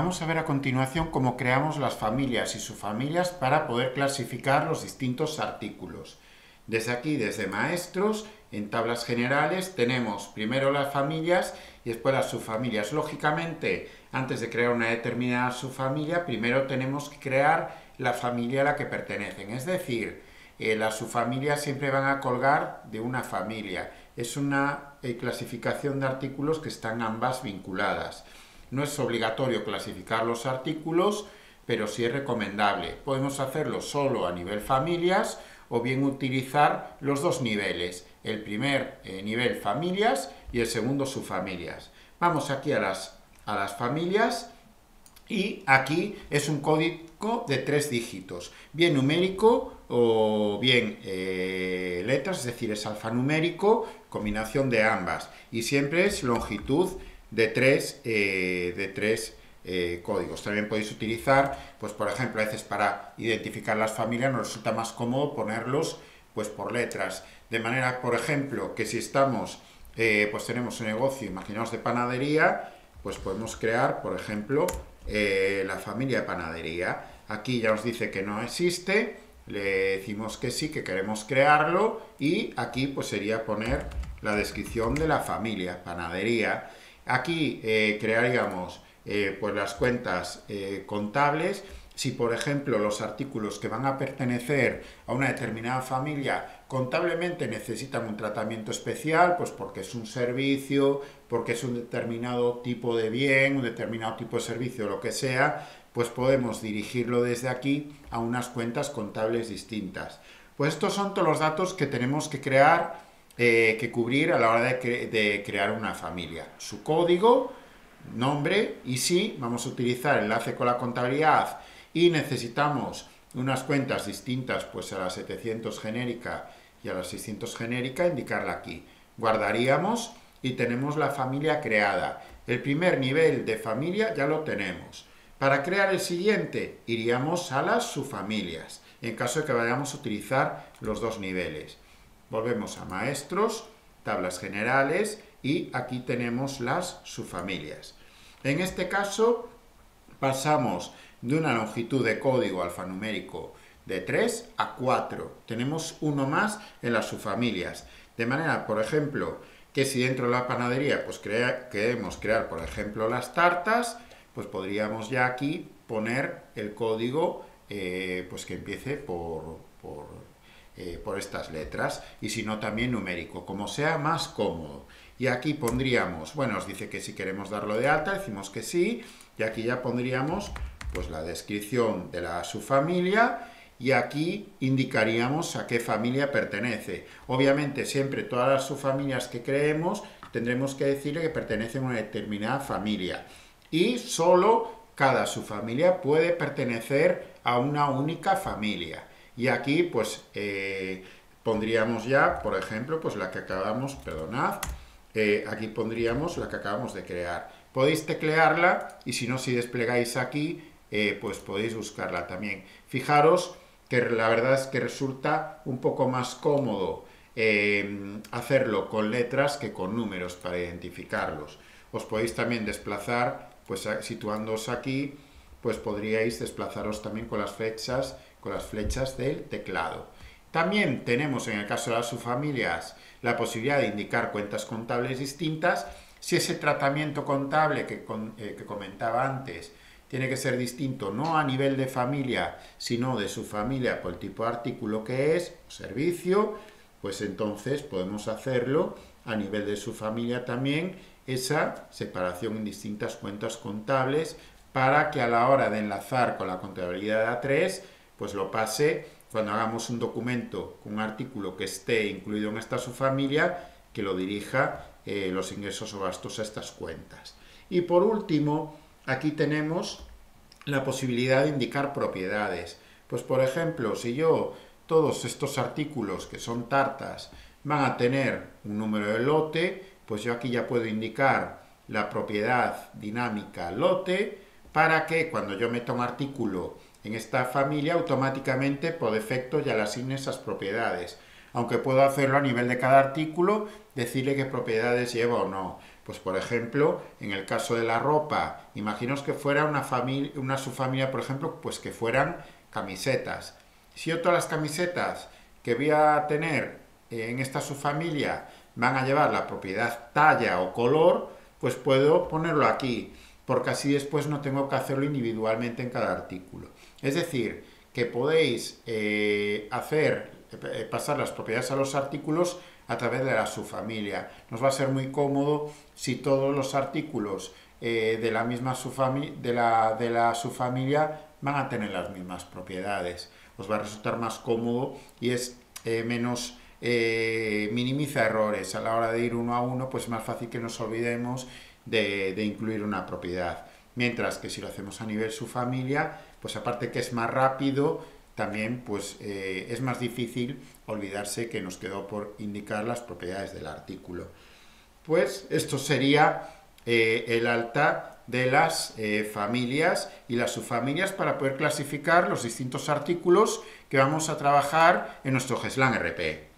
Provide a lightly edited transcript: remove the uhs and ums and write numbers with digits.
vamos a ver a continuación cómo creamos las familias y subfamilias para poder clasificar los distintos artículos. Desde aquí, desde maestros, en tablas generales, tenemos primero las familias y después las subfamilias. Lógicamente, antes de crear una determinada subfamilia, primero tenemos que crear la familia a la que pertenecen. Es decir, las subfamilias siempre van a colgar de una familia. Es una clasificación de artículos que están ambas vinculadas. No es obligatorio clasificar los artículos, pero sí es recomendable. Podemos hacerlo solo a nivel familias o bien utilizar los dos niveles. El primer nivel familias y el segundo subfamilias. Vamos aquí a las familias y aquí es un código de 3 dígitos, bien numérico o bien letras, es decir, es alfanumérico, combinación de ambas, y siempre es longitud de 3 códigos. También podéis utilizar, pues por ejemplo, a veces para identificar las familias nos resulta más cómodo ponerlos pues por letras, de manera, por ejemplo, que si estamos, pues tenemos un negocio, imaginaos de panadería, pues podemos crear, por ejemplo, la familia de panadería. Aquí ya nos dice que no existe, le decimos que sí, que queremos crearlo, y aquí pues sería poner la descripción de la familia, panadería. Aquí crearíamos pues las cuentas contables. Si por ejemplo los artículos que van a pertenecer a una determinada familia contablemente necesitan un tratamiento especial, pues porque es un servicio, porque es un determinado tipo de bien, un determinado tipo de servicio, lo que sea, pues podemos dirigirlo desde aquí a unas cuentas contables distintas. Pues estos son todos los datos que tenemos que crear, que cubrir a la hora de crear una familia. Su código, nombre, y si vamos a utilizar enlace con la contabilidad y necesitamos unas cuentas distintas pues a la 700 genérica y a la 600 genérica, indicarla aquí. Guardaríamos y tenemos la familia creada. El primer nivel de familia ya lo tenemos. Para crear el siguiente iríamos a las subfamilias, en caso de que vayamos a utilizar los dos niveles. Volvemos a maestros, tablas generales, y aquí tenemos las subfamilias. En este caso pasamos de una longitud de código alfanumérico de 3 a 4. Tenemos uno más en las subfamilias. De manera, por ejemplo, que si dentro de la panadería pues queremos crear, por ejemplo, las tartas, pues podríamos ya aquí poner el código pues que empiece por estas letras, y si no también numérico, como sea más cómodo. Y aquí pondríamos, bueno, nos dice que si queremos darlo de alta, decimos que sí, y aquí ya pondríamos pues la descripción de la subfamilia, y aquí indicaríamos a qué familia pertenece. Obviamente siempre todas las subfamilias que creemos tendremos que decirle que pertenecen a una determinada familia, y solo cada subfamilia puede pertenecer a una única familia. Y aquí pues pondríamos ya, por ejemplo, pues la que acabamos, perdonad, aquí pondríamos la que acabamos de crear. Podéis teclearla, y si no, si desplegáis aquí, pues podéis buscarla también. Fijaros que la verdad es que resulta un poco más cómodo hacerlo con letras que con números para identificarlos. Os podéis también desplazar, pues situándoos aquí, pues podríais desplazaros también con las flechas del teclado. También tenemos, en el caso de las subfamilias, la posibilidad de indicar cuentas contables distintas. Si ese tratamiento contable que comentaba antes tiene que ser distinto, no a nivel de familia, sino de subfamilia por el tipo de artículo que es, servicio, pues entonces podemos hacerlo a nivel de subfamilia también, esa separación en distintas cuentas contables, para que a la hora de enlazar con la contabilidad de A3, pues lo pase cuando hagamos un documento con un artículo que esté incluido en esta subfamilia, que lo dirija los ingresos o gastos a estas cuentas. Y por último, aquí tenemos la posibilidad de indicar propiedades. Pues por ejemplo, si yo todos estos artículos que son tartas van a tener un número de lote, pues yo aquí ya puedo indicar la propiedad dinámica lote, para que cuando yo meta un artículo en esta familia, automáticamente por defecto ya le asigne esas propiedades. Aunque puedo hacerlo a nivel de cada artículo, decirle qué propiedades lleva o no. Pues por ejemplo, en el caso de la ropa, imaginaos que fuera una familia, una subfamilia, por ejemplo, pues que fueran camisetas. Si yo todas las camisetas que voy a tener en esta subfamilia van a llevar la propiedad talla o color, pues puedo ponerlo aquí, porque así después no tengo que hacerlo individualmente en cada artículo. Es decir, que podéis pasar las propiedades a los artículos a través de la subfamilia. Nos va a ser muy cómodo si todos los artículos de la misma subfamilia van a tener las mismas propiedades. Os va a resultar más cómodo y es menos minimiza errores a la hora de ir uno a uno, pues es más fácil que nos olvidemos de incluir una propiedad. Mientras que si lo hacemos a nivel subfamilia, pues aparte que es más rápido, también pues es más difícil olvidarse que nos quedó por indicar las propiedades del artículo. Pues esto sería el alta de las familias y las subfamilias para poder clasificar los distintos artículos que vamos a trabajar en nuestro GESLAN RP.